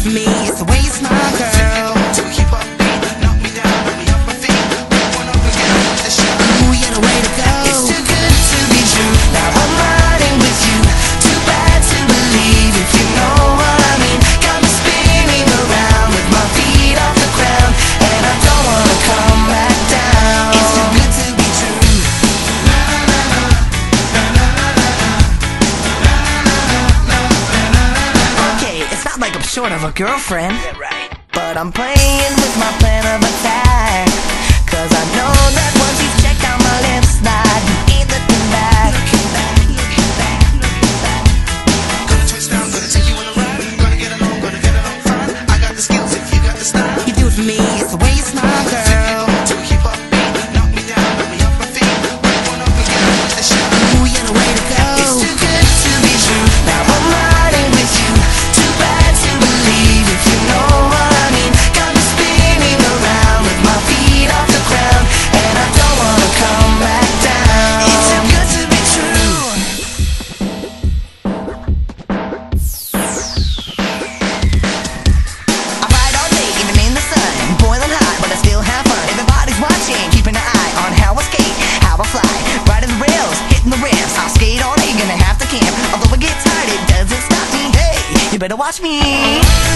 for me, it's the way you smile, girl. To keep up beat, knock me down, knock me off my feet. One up again with the shot. Ooh, you're the way to go. It's too good to be true. Now I'm riding with you. Too bad to believe, if you know what I mean. Got me spinning around with my feet off the ground, and I don't wanna come back down. It's too good to be true. Okay, it's not like I'm short of a girlfriend, but I'm playing with my plan of attack. Cause I know that once you've checked out my left slide, you ain't looking back. Gonna twist down, gonna take you on a ride. Gonna get it on fine. I got the skills if you got the style. You do it for me, it's the way you smile, girl. To keep up beat, knock me down, knock me off my feet. One up again with the shot. Ooh, you're the way to go. It's too good to be true. Now I'm riding with you. Too bad to believe, if you know what I mean. Got me spinning around with my feet off the ground, and I don't wanna come back down. It's too good to be true. I ride all day, even in the sun, boiling hot, but I still have fun. Everybody's watching, keeping an eye on how I skate, how I fly, riding the rails, hitting the ramps. I'll skate all day, gonna have to camp. Although I get tired, it doesn't stop me. Hey, you better watch me.